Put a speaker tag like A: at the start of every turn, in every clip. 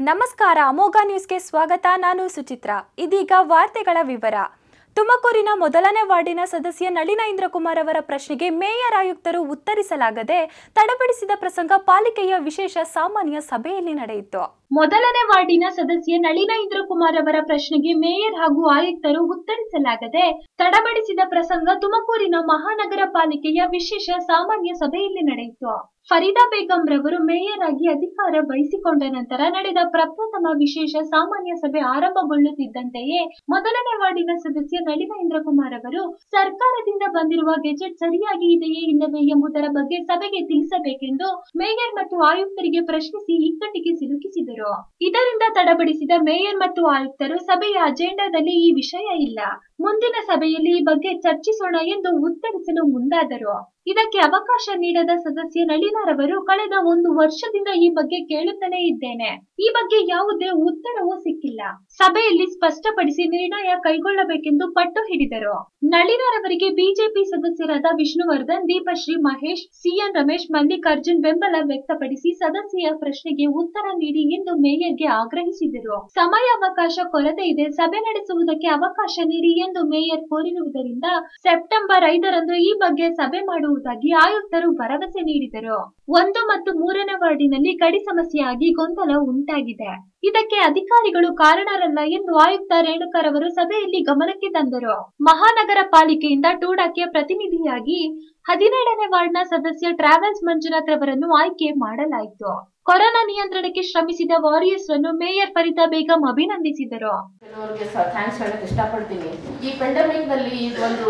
A: ನಮಸ್ಕಾರ ಅಮೋಘ ನ್ಯೂಸ್ಗೆ ಸ್ವಾಗತ. ನಾನು ಸುಚಿತ್ರಾ. ಇದೀಗ ವಾರ್ತೆಗಳ ವಿವರ. ತುಮಕೂರಿನ ಮೊದಲನೇ ವಾರ್ಡಿನ ಸದಸ್ಯ ನಳಿನ ಇಂದ್ರಕುಮಾರ್ ಅವರ ಪ್ರಶ್ನೆಗೆ ಮೇಯರ್ ಆಯುಕ್ತರು ಉತ್ತರಿಸಲಾಗದೆ ತಡಪಡಿಸಿದ ಪ್ರಸಂಗ ಪಾಲಿಕೆಯ ವಿಶೇಷ ಸಾಮಾನ್ಯ ಸಭೆಯಲ್ಲಿ ನಡೆಯಿತು. ಮೊದಲನೇ ವಾರ್ಡಿನ ಸದಸ್ಯ ನಳಿನ ಇಂದ್ರಕುಮಾರ್ ಅವರ ಪ್ರಶ್ನೆಗೆ ಮೇಯರ್ ಹಾಗೂ ಆಯುಕ್ತರು ಉತ್ತರಿಸಲಾಗದೆ ತಡಬಡಿಸಿದ ಪ್ರಸಂಗ ತುಮಕೂರಿನ ಮಹಾನಗರ ಪಾಲಿಕೆಯ ವಿಶೇಷ ಸಾಮಾನ್ಯ ಸಭೆಯಲ್ಲಿ ನಡೆಯಿತು. ಫರೀದಾ ಬೇಗಂ ರವರು ಮೇಯರ್ ಆಗಿ ಅಧಿಕಾರ ವಹಿಸಿಕೊಂಡ ನಂತರ ನಡೆದ ಪ್ರಪ್ರಥಮ ವಿಶೇಷ ಸಾಮಾನ್ಯ ಸಭೆ ಆರಂಭಗೊಳ್ಳುತ್ತಿದ್ದಂತೆಯೇ ಮೊದಲನೇ ವಾರ್ಡಿನ ಸದಸ್ಯ ನಳಿನ ಇಂದ್ರಕುಮಾರ್ ಅವರು ಸರ್ಕಾರದಿಂದ ಬಂದಿರುವ ಗೆಜೆಟ್ ಸರಿಯಾಗಿ ಇದೆಯೇ ಇಲ್ಲವೇ ಎಂಬುದರ ಬಗ್ಗೆ ಸಭೆಗೆ ತಿಳಿಸಬೇಕೆಂದು ಮೇಯರ್ ಮತ್ತು ಆಯುಕ್ತರಿಗೆ ಪ್ರಶ್ನಿಸಿ ಇಕ್ಕಟ್ಟಿಗೆ ಸಿಲುಕಿಸಿದರು. ಇದರಿಂದ ತಡಬಡಿಸಿದ ಮೇಯರ್ ಮತ್ತು ಆಯುಕ್ತರು ಸಭೆಯ ಅಜೆಂಡಾದಲ್ಲಿ ಈ ವಿಷಯ ಇಲ್ಲ, ಮುಂದಿನ ಸಭೆಯಲ್ಲಿ ಈ ಬಗ್ಗೆ ಚರ್ಚಿಸೋಣ ಎಂದು ಉತ್ತರಿಸಲು ಮುಂದಾದರು. ಇದಕ್ಕೆ ಅವಕಾಶ ನೀಡದ ಸದಸ್ಯ ನಳಿನರವರು ಕಳೆದ 1 ವರ್ಷದಿಂದ ಈ ಬಗ್ಗೆ ಕೇಳುತ್ತಲೇ ಇದ್ದೇನೆ, ಈ ಬಗ್ಗೆ ಯಾವುದೇ ಉತ್ತರವೂ ಸಿಕ್ಕಿಲ್ಲ, ಸಭೆಯಲ್ಲಿ ಸ್ಪಷ್ಟಪಡಿಸಿ ನಿರ್ಣಯ ಕೈಗೊಳ್ಳಬೇಕೆಂದು ಪಟ್ಟು ಹಿಡಿದರು. ನಳಿನರವರಿಗೆ ಬಿಜೆಪಿ ಸದಸ್ಯರಾದ ವಿಷ್ಣುವರ್ಧನ್, ದೀಪಶ್ರೀ, ಮಹೇಶ್, ಸಿಎನ್ ರಮೇಶ್, ಮಲ್ಲಿಕಾರ್ಜುನ್ ಬೆಂಬಲ ವ್ಯಕ್ತಪಡಿಸಿ ಸದಸ್ಯೆಯ ಪ್ರಶ್ನೆಗೆ ಉತ್ತರ ನೀಡಿ ಎಂದು ಮೇಯರ್ಗೆ ಆಗ್ರಹಿಸಿದರು. ಸಮಯಾವಕಾಶ ಕೊರತೆ ಇದೆ, ಸಭೆ ನಡೆಸುವುದಕ್ಕೆ ಅವಕಾಶ ನೀಡಿ ಎಂದು ಮೇಯರ್ ಕೋರಿರುವುದರಿಂದ ಸೆಪ್ಟೆಂಬರ್ 5ರಂದು ಈ ಬಗ್ಗೆ ಸಭೆ ಮಾಡುವುದಾಗಿ ಆಯುಕ್ತರು ಭರವಸೆ ನೀಡಿದರು. 1 ಮತ್ತು 3ನೇ ವಾರ್ಡಿನಲ್ಲಿ ಗಡಿ ಸಮಸ್ಯೆಯಾಗಿ ಗೊಂದಲ ಉಂಟಾಗಿದೆ, ಇದಕ್ಕೆ ಅಧಿಕಾರಿಗಳು ಕಾರಣರಲ್ಲ ಎಂದು ಆಯುಕ್ತ ರೇಣುಕರವರು ಸಭೆಯಲ್ಲಿ ಗಮನಕ್ಕೆ ತಂದರು. ಮಹಾನಗರ ಪಾಲಿಕೆಯಿಂದ ಟೂಡಾಕ್ಕೆ ಪ್ರತಿನಿಧಿಯಾಗಿ 17ನೇ ವಾರ್ಡ್ನ ಸದಸ್ಯ ಟ್ರಾವೆಲ್ಸ್ ಮಂಜುನಾಥ್ ರವರನ್ನು ಆಯ್ಕೆ ಮಾಡಲಾಯಿತು. ಕೊರೋನಾ ನಿಯಂತ್ರಣಕ್ಕೆ ಶ್ರಮಿಸಿದ ವಾರಿಯರ್ಸ್ ಅನ್ನು ಮೇಯರ್ ಫರೀದಾ ಬೇಗಂ ಅಭಿನಂದಿಸಿದರು.
B: ಕೆಲವರಿಗೆ ಥ್ಯಾಂಕ್ಸ್ ಹೇಳಕ್ ಇಷ್ಟಪಡ್ತೀನಿ. ಈ ಪೆಂಡಮಿಕ್ ನಲ್ಲಿ ಇದೊಂದು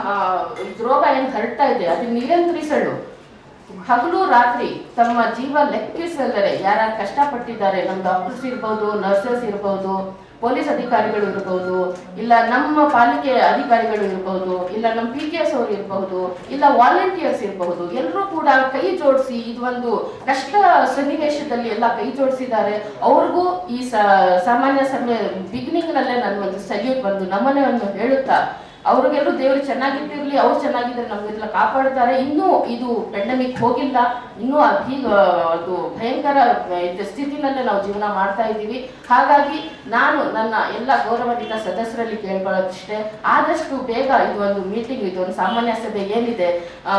B: ರೋಗ ಏನು ಹರಡ್ತಾ ಇದೆ ಅದು ನಿಯಂತ್ರಿಸಲು ಹಗಲು ರಾತ್ರಿ ತಮ್ಮ ಜೀವ ಲೆಕ್ಕಿಸದರೆ ಯಾರು ಕಷ್ಟಪಟ್ಟಿದ್ದಾರೆ, ನಮ್ಮ ಡಾಕ್ಟರ್ಸ್ ಇರ್ಬೋದು, ನರ್ಸಸ್ ಇರ್ಬೋದು, ಪೊಲೀಸ್ ಅಧಿಕಾರಿಗಳು ಇರಬಹುದು, ಇಲ್ಲ ನಮ್ಮ ಪಾಲಿಕೆ ಅಧಿಕಾರಿಗಳು ಇರಬಹುದು, ಇಲ್ಲ ನಮ್ಮ PTS ಅವರು ಇರಬಹುದು, ಇಲ್ಲ ವಾಲಂಟಿಯರ್ಸ್ ಇರಬಹುದು, ಎಲ್ಲರೂ ಕೂಡ ಕೈ ಜೋಡಿಸಿ ಇದೊಂದು ಕಷ್ಟ ಸನ್ನಿವೇಶದಲ್ಲಿ ಎಲ್ಲ ಕೈ ಜೋಡಿಸಿದ್ದಾರೆ. ಅವ್ರಿಗೂ ಈ ಸಾಮಾನ್ಯ ಸಭೆ ಬಿಗಿನಿಂಗ್ ನಲ್ಲೇ ನಾನು ಒಂದು ಸಲ್ಯೂಟ್ ಬಂದು ನಮನವನ್ನು ಹೇಳುತ್ತಾ ಅವ್ರಿಗೆಲ್ಲರೂ ದೇವರು ಚೆನ್ನಾಗಿಟ್ಟಿರ್ಲಿ, ಅವ್ರು ಚೆನ್ನಾಗಿದ್ರೆ ನಮ್ಗೆಲ್ಲ ಕಾಪಾಡ್ತಾರೆ. ಇನ್ನೂ ಇದು ಪೆಂಡಮಿಕ್ ಹೋಗಿಲ್ಲ, ಇನ್ನೂ ಅದು ಭಯಂಕರ ಸ್ಥಿತಿನಲ್ಲೇ ನಾವು ಜೀವನ ಮಾಡ್ತಾ ಇದ್ದೀವಿ. ಹಾಗಾಗಿ ನಾನು ನನ್ನ ಎಲ್ಲ ಗೌರವಾನ್ವಿತ ಸದಸ್ಯರಲ್ಲಿ ಕೇಳ್ಕೊಳ್ಳೋದಷ್ಟೇ, ಆದಷ್ಟು ಬೇಗ ಇದೊಂದು ಮೀಟಿಂಗ್, ಇದೊಂದು ಸಾಮಾನ್ಯ ಸಭೆ ಏನಿದೆ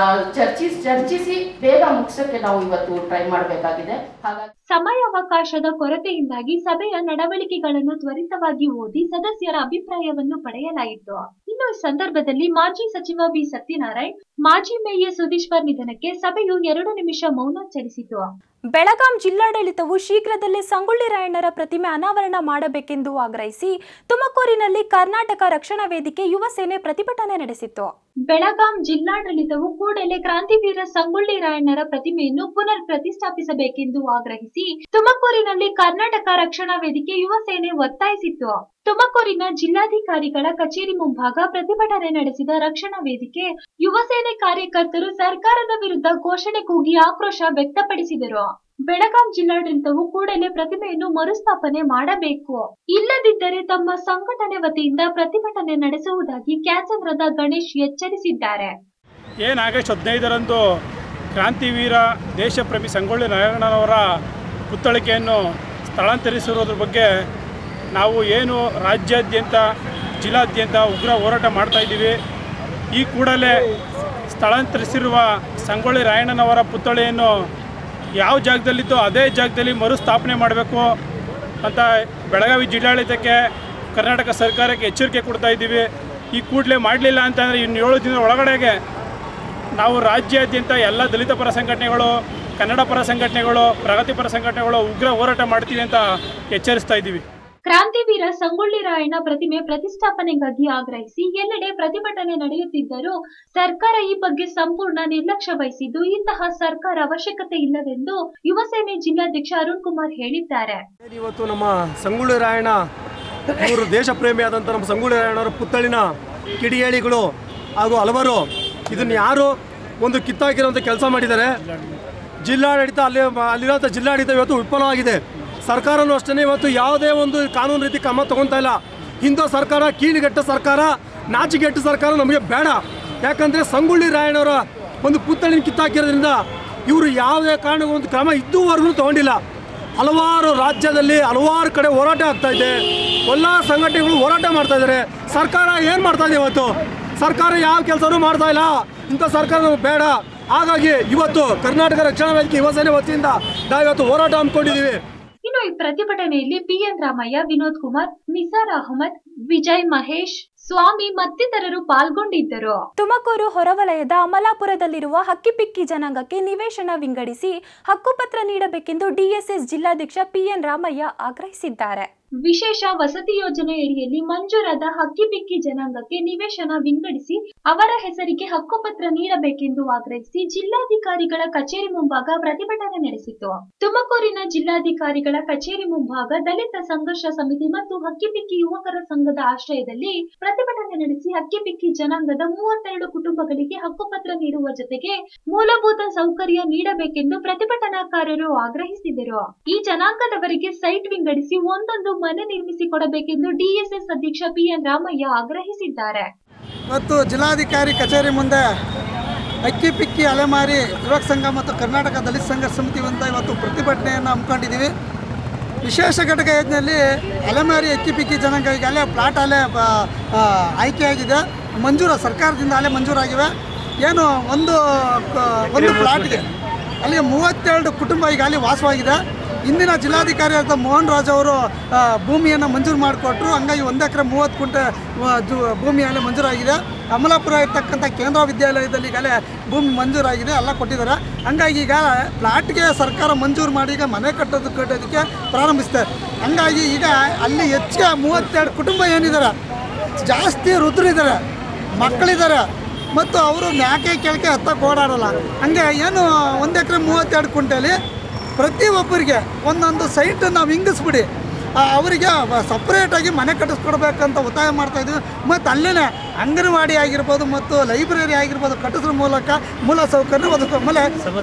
B: ಚರ್ಚಿಸಿ ಬೇಗ ಮುಗಿಸೋಕ್ಕೆ ನಾವು ಇವತ್ತು ಟ್ರೈ ಮಾಡಬೇಕಾಗಿದೆ. ಹಾಗಾಗಿ
A: ಸಮಯಾವಕಾಶದ ಕೊರತೆಯಿಂದಾಗಿ ಸಭೆಯ ನಡವಳಿಕೆಗಳನ್ನು ತ್ವರಿತವಾಗಿ ಓದಿ ಸದಸ್ಯರ ಅಭಿಪ್ರಾಯವನ್ನು ಪಡೆಯಲಾಯಿತು. ಇನ್ನು ಈ ಸಂದರ್ಭದಲ್ಲಿ ಮಾಜಿ ಸಚಿವ ಬಿ ಸತ್ಯನಾರಾಯಣ್, ಮಾಜಿ ಮೇಯರ್ ಸುಧೀಶ್ವರ್ ನಿಧನಕ್ಕೆ ಸಭೆಯು 2 ನಿಮಿಷ ಮೌನಾಚರಿಸಿತು. ಬೆಳಗಾಂ ಜಿಲ್ಲಾಡಳಿತವು ಶೀಘ್ರದಲ್ಲೇ ಸಂಗೊಳ್ಳಿ ರಾಯಣ್ಣರ ಪ್ರತಿಮೆ ಅನಾವರಣ ಮಾಡಬೇಕೆಂದು ಆಗ್ರಹಿಸಿ ತುಮಕೂರಿನಲ್ಲಿ ಕರ್ನಾಟಕ ರಕ್ಷಣಾ ವೇದಿಕೆ ಯುವ ಸೇನೆ ಪ್ರತಿಭಟನೆ ನಡೆಸಿತು. ಬೆಳಗಾಂ ಜಿಲ್ಲಾಡಳಿತವು ಕೂಡಲೇ ಕ್ರಾಂತಿವೀರ ಸಂಗೊಳ್ಳಿ ರಾಯಣ್ಣರ ಪ್ರತಿಮೆಯನ್ನು ಪುನರ್ ಪ್ರತಿಷ್ಠಾಪಿಸಬೇಕೆಂದು ಆಗ್ರಹಿಸಿ ತುಮಕೂರಿನಲ್ಲಿ ಕರ್ನಾಟಕ ರಕ್ಷಣಾ ವೇದಿಕೆ ಯುವ ಸೇನೆ ಒತ್ತಾಯಿಸಿತ್ತು. ತುಮಕೂರಿನ ಜಿಲ್ಲಾಧಿಕಾರಿಗಳ ಕಚೇರಿ ಮುಂಭಾಗ ಪ್ರತಿಭಟನೆ ನಡೆಸಿದ ರಕ್ಷಣಾ ವೇದಿಕೆ ಯುವ ಸೇನೆ ಕಾರ್ಯಕರ್ತರು ಸರ್ಕಾರದ ವಿರುದ್ಧ ಘೋಷಣೆ ಕೂಗಿ ಆಕ್ರೋಶ ವ್ಯಕ್ತಪಡಿಸಿದರು. ಬೆಳಗಾಂ ಜಿಲ್ಲಾಡಳಿತವು ಕೂಡಲೇ ಪ್ರತಿಮೆಯನ್ನು ಮರುಸ್ಥಾಪನೆ ಮಾಡಬೇಕು, ಇಲ್ಲದಿದ್ದರೆ ತಮ್ಮ ಸಂಘಟನೆ ವತಿಯಿಂದ ಪ್ರತಿಭಟನೆ ನಡೆಸುವುದಾಗಿ ಕ್ಯಾಚಂದ್ರದ ಗಣೇಶ್ ಎಚ್ಚರಿಸಿದ್ದಾರೆ.
C: ಆಗಸ್ಟ್ 15ರಂದು ಕ್ರಾಂತಿವೀರ ದೇಶಪ್ರೇಮಿ ಸಂಗೊಳ್ಳಿ ರಾಯಣ್ಣನವರ ಪುತ್ಥಳಿಕೆಯನ್ನು ಸ್ಥಳಾಂತರಿಸಿರುವುದರ ಬಗ್ಗೆ ನಾವು ಏನು ರಾಜ್ಯಾದ್ಯಂತ ಜಿಲ್ಲಾದ್ಯಂತ ಉಗ್ರ ಹೋರಾಟ ಮಾಡ್ತಾ ಇದ್ದೀವಿ. ಈ ಕೂಡಲೇ ಸ್ಥಳಾಂತರಿಸಿರುವ ಸಂಗೊಳ್ಳಿ ರಾಯಣ್ಣನವರ ಪುತ್ಥಳಿಯನ್ನು ಯಾವ ಜಾಗದಲ್ಲಿದ್ದೋ ಅದೇ ಜಾಗದಲ್ಲಿ ಮರುಸ್ಥಾಪನೆ ಮಾಡಬೇಕು ಅಂತ ಬೆಳಗಾವಿ ಜಿಲ್ಲಾಡಳಿತಕ್ಕೆ, ಕರ್ನಾಟಕ ಸರ್ಕಾರಕ್ಕೆ ಎಚ್ಚರಿಕೆ ಕೊಡ್ತಾ ಇದ್ದೀವಿ. ಈ ಕೂಡಲೇ ಮಾಡಲಿಲ್ಲ ಅಂತಂದರೆ ಇನ್ನು 7 ದಿನದ ಒಳಗಡೆಗೆ ನಾವು ರಾಜ್ಯಾದ್ಯಂತ ಎಲ್ಲ ದಲಿತ ಪರ ಸಂಘಟನೆಗಳು, ಕನ್ನಡ ಪರ ಸಂಘಟನೆಗಳು, ಪ್ರಗತಿಪರ ಸಂಘಟನೆಗಳು ಉಗ್ರ ಹೋರಾಟ ಮಾಡ್ತೀವಿ ಅಂತ ಎಚ್ಚರಿಸ್ತಾ ಇದ್ದೀವಿ.
A: ಕ್ರಾಂತಿವೀರ ಸಂಗೊಳ್ಳಿ ರಾಯಣ್ಣ ಪ್ರತಿಮೆ ಪ್ರತಿಷ್ಠಾಪನೆಗಾಗಿ ಆಗ್ರಹಿಸಿ ಎಲ್ಲೆಡೆ ಪ್ರತಿಭಟನೆ ನಡೆಯುತ್ತಿದ್ದರೂ ಸರ್ಕಾರ ಈ ಬಗ್ಗೆ ಸಂಪೂರ್ಣ ನಿರ್ಲಕ್ಷ್ಯ ವಹಿಸಿದ್ದು ಇಂತಹ ಸರ್ಕಾರ ಅವಶ್ಯಕತೆ ಇಲ್ಲವೆಂದು ಯುವ ಸೇನೆ ಜಿಲ್ಲಾಧ್ಯಕ್ಷ ಅರುಣ್ ಕುಮಾರ್ ಹೇಳಿದ್ದಾರೆ.
D: ಇವತ್ತು ನಮ್ಮ ಸಂಗೊಳ್ಳಿ ರಾಯಣ್ಣ ಇವರು ದೇಶ ಪ್ರೇಮಿಯಾದಂಥ ನಮ್ಮ ಸಂಗೊಳ್ಳಿ ರಾಯಣ್ಣವರ ಪುತ್ಥಳಿನ ಕಿಡಿಗೇಡಿಗಳು ಹಾಗೂ ಹಲವರು ಇದನ್ನು ಯಾರು ಒಂದು ಕಿತ್ತಾಕಿರೋಂಥ ಕೆಲಸ ಮಾಡಿದ್ದಾರೆ. ಜಿಲ್ಲಾಡಳಿತ ಅಲ್ಲಿರೋಂಥ ಜಿಲ್ಲಾಡಳಿತ ಇವತ್ತು ವಿಫಲವಾಗಿದೆ. ಸರ್ಕಾರನೂ ಅಷ್ಟೇ ಇವತ್ತು ಯಾವುದೇ ಒಂದು ಕಾನೂನು ರೀತಿ ಕ್ರಮ ತಗೊತಾ ಇಲ್ಲ. ಹಿಂದೂ ಸರ್ಕಾರ, ಕೀಳುಗೆಟ್ಟ ಸರ್ಕಾರ, ನಾಚಿಗೆಟ್ಟ ಸರ್ಕಾರ ನಮಗೆ ಬೇಡ. ಯಾಕಂದರೆ ಸಂಗೊಳ್ಳಿ ರಾಯಣ್ಣವರ ಒಂದು ಪುತ್ಥಳಿನ ಕಿತ್ತಾಕಿರೋದ್ರಿಂದ ಇವರು ಯಾವುದೇ ಕಾರಣಕ್ಕೂ ಒಂದು ಕ್ರಮ ಇದುವರೆಗೂ ತಗೊಂಡಿಲ್ಲ. ಹಲವಾರು ರಾಜ್ಯದಲ್ಲಿ ಹಲವಾರು ಕಡೆ ಹೋರಾಟ ಆಗ್ತಾ ಇದೆ. ಎಲ್ಲ ಸಂಘಟನೆಗಳು ಹೋರಾಟ ಮಾಡ್ತಾ ಇದ್ದಾರೆ. ಸರ್ಕಾರ ಏನು ಮಾಡ್ತಾ ಇದೆ ಇವತ್ತು? ಸರ್ಕಾರ ಯಾವ ಕೆಲಸನೂ ಮಾಡ್ತಾ ಇಲ್ಲ. ಇಂಥ ಸರ್ಕಾರ ನಮಗೆ ಬೇಡ. ಹಾಗಾಗಿ ಇವತ್ತು ಕರ್ನಾಟಕ ರಕ್ಷಣಾ ವೇದಿಕೆ ಯುವ ಸೇನೆ ವತಿಯಿಂದ ನಾವು ಇವತ್ತು ಹೋರಾಟ ಹಮ್ಮಿಕೊಂಡಿದ್ದೀವಿ.
A: ಇನ್ನು ಈ ಪ್ರತಿಭಟನೆಯಲ್ಲಿ ಪಿಎನ್ ರಾಮಯ್ಯ, ವಿನೋದ್ ಕುಮಾರ್, ನಿಸಾರ್ ಅಹಮದ್, ವಿಜಯ್ ಮಹೇಶ್, ಸ್ವಾಮಿ ಮತ್ತಿತರರು ಪಾಲ್ಗೊಂಡಿದ್ದರು. ತುಮಕೂರು ಹೊರವಲಯದ ಅಮಲಾಪುರದಲ್ಲಿರುವ ಹಕ್ಕಿಪಿಕ್ಕಿ ಜನಾಂಗಕ್ಕೆ ನಿವೇಶನ ವಿಂಗಡಿಸಿ ಹಕ್ಕುಪತ್ರ ನೀಡಬೇಕೆಂದು ಡಿಎಸ್ಎಸ್ ಜಿಲ್ಲಾಧ್ಯಕ್ಷ ಪಿಎನ್ ರಾಮಯ್ಯ ಆಗ್ರಹಿಸಿದ್ದಾರೆ. ವಿಶೇಷ ವಸತಿ ಯೋಜನೆಯಡಿಯಲ್ಲಿ ಮಂಜೂರಾದ ಹಕ್ಕಿಪಿಕ್ಕಿ ಜನಾಂಗಕ್ಕೆ ನಿವೇಶನ ವಿಂಗಡಿಸಿ ಅವರ ಹೆಸರಿಗೆ ಹಕ್ಕುಪತ್ರ ನೀಡಬೇಕೆಂದು ಆಗ್ರಹಿಸಿ ಜಿಲ್ಲಾಧಿಕಾರಿಗಳ ಕಚೇರಿ ಮುಂಭಾಗ ಪ್ರತಿಭಟನೆ ನಡೆಸಿತು. ತುಮಕೂರಿನ ಜಿಲ್ಲಾಧಿಕಾರಿಗಳ ಕಚೇರಿ ಮುಂಭಾಗ ದಲಿತ ಸಂಘರ್ಷ ಸಮಿತಿ ಮತ್ತು ಹಕ್ಕಿಪಿಕ್ಕಿ ಯುವಕರ ಸಂಘದ ಆಶ್ರಯದಲ್ಲಿ ಪ್ರತಿಭಟನೆ ನಡೆಸಿ ಹಕ್ಕಿಪಿಕ್ಕಿ ಜನಾಂಗದ 32 ಕುಟುಂಬಗಳಿಗೆ ಹಕ್ಕುಪತ್ರ ನೀಡುವ ಜೊತೆಗೆ ಮೂಲಭೂತ ಸೌಕರ್ಯ ನೀಡಬೇಕೆಂದು ಪ್ರತಿಭಟನಾಕಾರರು ಆಗ್ರಹಿಸಿದರು. ಈ ಜನಾಂಗದವರಿಗೆ ಸೈಟ್ ವಿಂಗಡಿಸಿ ಒಂದೊಂದು ಮನೆ ನಿರ್ಮಿಸಿಕೊಡಬೇಕೆಂದು ಡಿಎಸ್ಎಸ್ ಅಧ್ಯಕ್ಷ ಪಿಎನ್ ರಾಮಯ್ಯ ಆಗ್ರಹಿಸಿದ್ದಾರೆ.
E: ಇವತ್ತು ಜಿಲ್ಲಾಧಿಕಾರಿ ಕಚೇರಿ ಮುಂದೆ ಹಕ್ಕಿಪಿಕ್ಕಿ ಅಲೆಮಾರಿ ಯುವಕ ಸಂಘ ಮತ್ತು ಕರ್ನಾಟಕ ದಲಿತ ಸಂಘರ್ಷ ಸಮಿತಿ ಅಂತ ಇವತ್ತು ಪ್ರತಿಭಟನೆಯನ್ನು ಹಮ್ಮಿಕೊಂಡಿದ್ದೀವಿ. ವಿಶೇಷ ಘಟಕ ಯೋಜನೆಯಲ್ಲಿ ಅಲೆಮಾರಿ ಹಕ್ಕಿಪಿಕ್ಕಿ ಜನಾಂಗ ಈಗಾಗಲೇ ಪ್ಲಾಟ್ ಅಲೆ ಆಯ್ಕೆಯಾಗಿದೆ. ಸರ್ಕಾರದಿಂದ ಅಲೆ ಮಂಜೂರಾಗಿವೆ. ಏನು ಒಂದು ಪ್ಲಾಟ್ಗೆ ಅಲ್ಲಿಗೆ 32 ಕುಟುಂಬ ಈಗಾಗಲೇ ವಾಸವಾಗಿದೆ. ಇಂದಿನ ಜಿಲ್ಲಾಧಿಕಾರಿಯಾದ ಮೋಹನ್ ರಾಜ್ ಅವರು ಭೂಮಿಯನ್ನು ಮಂಜೂರು ಮಾಡಿಕೊಟ್ರು. ಹಂಗಾಗಿ 1 ಎಕರೆ 30 ಗುಂಟೆ ಭೂಮಿಯಲ್ಲಿ ಮಂಜೂರಾಗಿದೆ. ಅಮಲಾಪುರ ಇರ್ತಕ್ಕಂಥ ಕೇಂದ್ರ ವಿದ್ಯಾಲಯದಲ್ಲಿ ಈಗಾಗಲೇ ಭೂಮಿ ಮಂಜೂರಾಗಿದೆ, ಎಲ್ಲ ಕೊಟ್ಟಿದ್ದಾರೆ. ಹಂಗಾಗಿ ಈಗ ಪ್ಲಾಟ್ಗೆ ಸರ್ಕಾರ ಮಂಜೂರು ಮಾಡಿ ಈಗ ಮನೆ ಕಟ್ಟೋದಕ್ಕೆ ಪ್ರಾರಂಭಿಸ್ತಾರೆ. ಹಂಗಾಗಿ ಈಗ ಅಲ್ಲಿ ಹೆಚ್ಚಿಗೆ 32 ಕುಟುಂಬ ಏನಿದ್ದಾರೆ, ಜಾಸ್ತಿ ವೃದ್ಧರಿದ್ದಾರೆ, ಮಕ್ಕಳಿದ್ದಾರೆ ಮತ್ತು ಅವರು ಮ್ಯಾಕೆ ಕೆಳಗೆ ಹತ್ತಕ್ಕೆ ಓಡಾಡಲ್ಲ. ಹಂಗೆ ಏನು 1 ಎಕರೆ 32 ಗುಂಟೆಯಲ್ಲಿ ಪ್ರತಿಯೊಬ್ಬರಿಗೆ ಒಂದೊಂದು ಸೈಟನ್ನು ವಿಂಗಿಸ್ಬಿಡಿ ಅವರಿಗೆ ಸಪ್ರೇಟಾಗಿ ಮನೆ ಕಟ್ಟಿಸ್ಕೊಡ್ಬೇಕಂತ ಒತ್ತಾಯ ಮಾಡ್ತಾಯಿದ್ವಿ. ಮತ್ತು ಅಲ್ಲೇ ಅಂಗನವಾಡಿ ಆಗಿರ್ಬೋದು ಮತ್ತು ಲೈಬ್ರರಿ ಆಗಿರ್ಬೋದು ಕಟ್ಟಿಸೋ ಮೂಲಕ ಮೂಲ ಸೌಕರ್ಯ ಒದಗಿಸೋ ಮೇಲೆ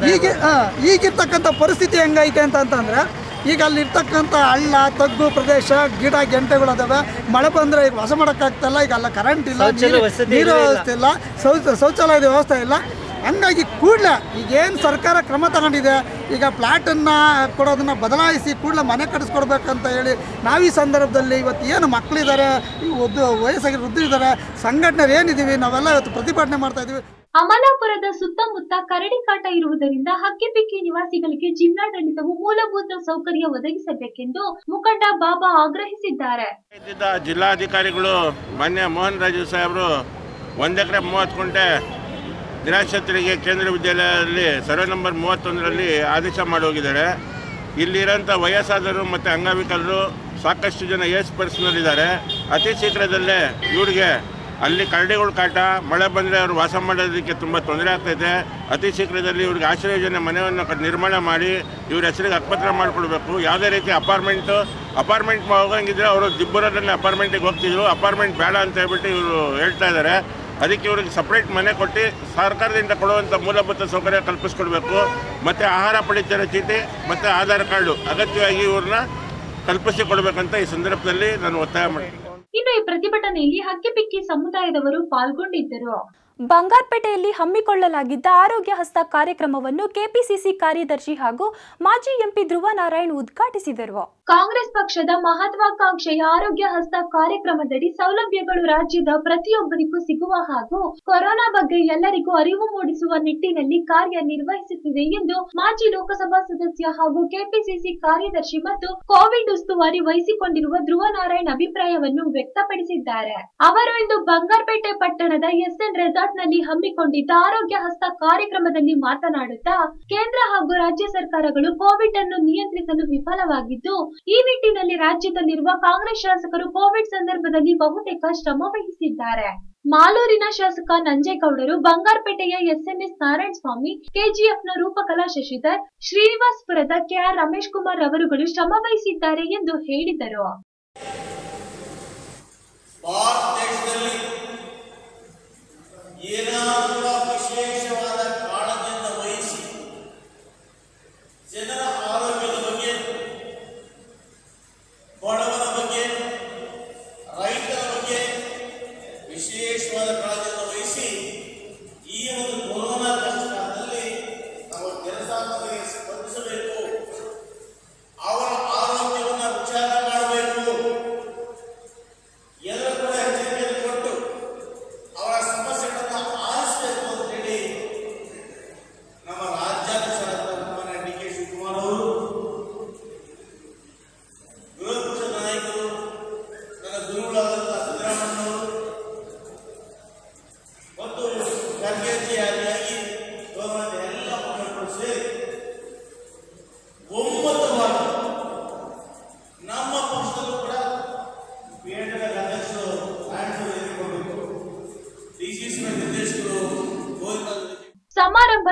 E: ಈಗಿರ್ತಕ್ಕಂಥ ಪರಿಸ್ಥಿತಿ ಹೆಂಗೈತೆ ಅಂತಂದರೆ ಈಗ ಅಲ್ಲಿರ್ತಕ್ಕಂಥ ಹಳ್ಳ ತಗ್ಗು ಪ್ರದೇಶ ಗಿಡ ಗೆಂಟೆಗಳು ಅದಾವೆ. ಮಳೆ ಬಂದರೆ ಈಗ ವಾಸ ಮಾಡೋಕ್ಕಾಗ್ತಾಯಿಲ್ಲ. ಈಗ ಅಲ್ಲ ಕರೆಂಟ್ ಇಲ್ಲ, ನೀರು ವ್ಯವಸ್ಥೆ ಇಲ್ಲ, ಶೌಚಾಲಯದ ವ್ಯವಸ್ಥೆ ಇಲ್ಲ. ಹಂಗಾಗಿ ಕೂಡಲೇ ಈಗೇನು ಸರ್ಕಾರ ಕ್ರಮ ತಗೊಂಡಿದೆ, ಈಗ ಪ್ಲಾಟನ್ನು ಕೊಡೋದನ್ನು ಬದಲಾಯಿಸಿ ಕೂಡಲೇ ಮನೆ ಕಟ್ಟಿಸ್ಕೊಡ್ಬೇಕಂತ ಹೇಳಿ ನಾವು ಈ ಸಂದರ್ಭದಲ್ಲಿ ಇವತ್ತು ಏನು ಮಕ್ಕಳಿದ್ದಾರೆ, ವಯಸ್ಸಾಗಿ ವೃದ್ಧರಿದ್ದಾರೆ, ಸಂಘಟನೆ ಏನಿದ್ದೀವಿ ನಾವೆಲ್ಲ ಇವತ್ತು ಪ್ರತಿಭಟನೆ ಮಾಡ್ತಾಯಿದ್ದೀವಿ.
A: ಅಮಲಾಪುರದ ಸುತ್ತಮುತ್ತ ಕರಡಿ ಕಾಟ ಇರುವುದರಿಂದ ಹಕ್ಕಿಪಿಕ್ಕಿ ನಿವಾಸಿಗಳಿಗೆ ಜಿಲ್ಲಾಡಳಿತವು ಮೂಲಭೂತ ಸೌಕರ್ಯ ಒದಗಿಸಬೇಕೆಂದು ಮುಖಂಡ ಬಾಬಾ ಆಗ್ರಹಿಸಿದ್ದಾರೆ.
F: ಜಿಲ್ಲಾಧಿಕಾರಿಗಳು ಮಾನ್ಯ ಮೋಹನ್ ರಾಜು ಸಾಹೇಬರು 1 ಎಕರೆ 30 ಗುಂಟೆ ನಿರಾಶ್ರಿತರಿಗೆ ಕೇಂದ್ರ ವಿದ್ಯಾಲಯದಲ್ಲಿ ಸರ್ವೆ ನಂಬರ್ 31ರಲ್ಲಿ ಆದೇಶ ಮಾಡಿ ಹೋಗಿದ್ದಾರೆ. ಇಲ್ಲಿರೋಂಥ ವಯಸ್ಸಾದರು ಮತ್ತು ಅಂಗವಿಕಲರು ಸಾಕಷ್ಟು ಜನ ಏಜ್ ಪರ್ಸನಲ್ ಇದ್ದಾರೆ. ಅತಿ ಶೀಘ್ರದಲ್ಲೇ ಇವ್ರಿಗೆ ಅಲ್ಲಿ ಕರಡಿಗಳ ಕಾಟ, ಮಳೆ ಬಂದರೆ ಅವರು ವಾಸ ಮಾಡೋದಕ್ಕೆ ತುಂಬ ತೊಂದರೆ ಆಗ್ತೈತೆ. ಅತಿ ಶೀಘ್ರದಲ್ಲಿ ಇವ್ರಿಗೆ ಆಶ್ರಯ ಯೋಜನೆ ಮನೆಯನ್ನು ನಿರ್ಮಾಣ ಮಾಡಿ ಇವ್ರ ಹೆಸರಿಗೆ ಹಕ್ಕುಪತ್ರ ಮಾಡಿಕೊಡ್ಬೇಕು. ಯಾವುದೇ ರೀತಿ ಅಪಾರ್ಟ್ಮೆಂಟ್ ಹೋಗಂಗಿದ್ರೆ ಅವರು ದಿಬ್ಬೂರಲ್ಲಿ ಅಪಾರ್ಟ್ಮೆಂಟಿಗೆ ಹೋಗ್ತಿದ್ರು. ಅಪಾರ್ಟ್ಮೆಂಟ್ ಬೇಡ ಅಂತ ಹೇಳ್ಬಿಟ್ಟು ಇವರು ಹೇಳ್ತಾ ಇದ್ದಾರೆ. ಅದಕ್ಕೆ ಇವ್ರಿಗೆ ಸಪ್ರೇಟ್ ಮನೆ ಕೊಟ್ಟು ಸರ್ಕಾರದಿಂದ ಕೊಡುವಂಥ ಮೂಲಭೂತ ಸೌಕರ್ಯ ಕಲ್ಪಿಸ್ಕೊಡ್ಬೇಕು. ಮತ್ತು ಆಹಾರ ಪಡಿತರ ಚೀಟಿ ಮತ್ತು ಆಧಾರ್ ಕಾರ್ಡು ಅಗತ್ಯವಾಗಿ ಇವ್ರನ್ನ ಕಲ್ಪಿಸಿ ಕೊಡಬೇಕಂತ ಈ ಸಂದರ್ಭದಲ್ಲಿ ನಾನು ಒತ್ತಾಯ ಮಾಡ್ತೀನಿ.
A: ಇನ್ನು ಈ ಪ್ರತಿಭಟನೆಯಲ್ಲಿ ಹಕ್ಕಿಪಿಕ್ಕಿ ಸಮುದಾಯದವರು ಪಾಲ್ಗೊಂಡಿದ್ದರು. ಬಂಗಾರಪೇಟೆಯಲ್ಲಿ ಹಮ್ಮಿಕೊಳ್ಳಲಾಗಿದ್ದ ಆರೋಗ್ಯ ಹಸ್ತ ಕಾರ್ಯಕ್ರಮವನ್ನು ಕೆಪಿಸಿಸಿ ಕಾರ್ಯದರ್ಶಿ ಹಾಗೂ ಮಾಜಿ ಎಂಪಿ ಧ್ರುವ ನಾರಾಯಣ್ ಉದ್ಘಾಟಿಸಿದರು. ಕಾಂಗ್ರೆಸ್ ಪಕ್ಷದ ಮಹತ್ವಾಕಾಂಕ್ಷೆಯ ಆರೋಗ್ಯ ಹಸ್ತ ಕಾರ್ಯಕ್ರಮದಡಿ ಸೌಲಭ್ಯಗಳು ರಾಜ್ಯದ ಪ್ರತಿಯೊಬ್ಬರಿಗೂ ಸಿಗುವ ಹಾಗೂ ಕೊರೋನಾ ಬಗ್ಗೆ ಎಲ್ಲರಿಗೂ ಅರಿವು ಮೂಡಿಸುವ ನಿಟ್ಟಿನಲ್ಲಿ ಕಾರ್ಯನಿರ್ವಹಿಸುತ್ತಿದೆ ಎಂದು ಮಾಜಿ ಲೋಕಸಭಾ ಸದಸ್ಯ ಹಾಗೂ ಕೆಪಿಸಿಸಿ ಕಾರ್ಯದರ್ಶಿ ಮತ್ತು ಕೋವಿಡ್ ಉಸ್ತುವಾರಿ ವಹಿಸಿಕೊಂಡಿರುವ ಧ್ರುವ ನಾರಾಯಣ್ ಅಭಿಪ್ರಾಯವನ್ನು ವ್ಯಕ್ತಪಡಿಸಿದ್ದಾರೆ. ಅವರು ಇಂದು ಬಂಗಾರಪೇಟೆ ಪಟ್ಟಣದ ಎಸ್ಎನ್ ರೆಸಾರ್ಟ್ನಲ್ಲಿ ಹಮ್ಮಿಕೊಂಡಿದ್ದ ಆರೋಗ್ಯ ಹಸ್ತ ಕಾರ್ಯಕ್ರಮದಲ್ಲಿ ಮಾತನಾಡುತ್ತಾ ಕೇಂದ್ರ ಹಾಗೂ ರಾಜ್ಯ ಸರ್ಕಾರಗಳು ಕೋವಿಡ್ ಅನ್ನು ನಿಯಂತ್ರಿಸಲು ವಿಫಲವಾಗಿದ್ದು ಈ ನಿಟ್ಟಿನಲ್ಲಿ ರಾಜ್ಯದಲ್ಲಿರುವ ಕಾಂಗ್ರೆಸ್ ಶಾಸಕರು ಕೋವಿಡ್ ಸಂದರ್ಭದಲ್ಲಿ ಬಹುತೇಕ ಶ್ರಮ ವಹಿಸಿದ್ದಾರೆ. ಮಾಲೂರಿನ ಶಾಸಕ ನಂಜೇಗೌಡರು, ಬಂಗಾರಪೇಟೆಯ ಎಸ್ಎನ್ಎಸ್ ನಾರಾಯಣ ಸ್ವಾಮಿ, ಕೆಜಿಎಫ್ನ ರೂಪಕಲಾ ಶಶಿಧರ್, ಶ್ರೀನಿವಾಸಪುರದ ಕೆಆರ್ ರಮೇಶ್ ಕುಮಾರ್ ಅವರುಗಳು ಶ್ರಮ ವಹಿಸಿದ್ದಾರೆ ಎಂದು ಹೇಳಿದರು.
G: ವಿಶೇಷವಾದ ಕಾಳಜಿಯನ್ನು ವಹಿಸಿ ಜನರ ಆರೋಗ್ಯದ ಬಗ್ಗೆ, ಬಡವರ ಬಗ್ಗೆ, ರೈತರ ಬಗ್ಗೆ ವಿಶೇಷವಾದ ಕಾಳಜಿಯನ್ನು ವಹಿಸಿ ಈ ಒಂದು ಕೊರೋನಾ ಕಷ್ಟದಲ್ಲಿ ನಾವು ಜನಸಾಮಾನ್ಯರಿಗೆ ಸ್ಪಂದಿಸಬೇಕು. ಅವರ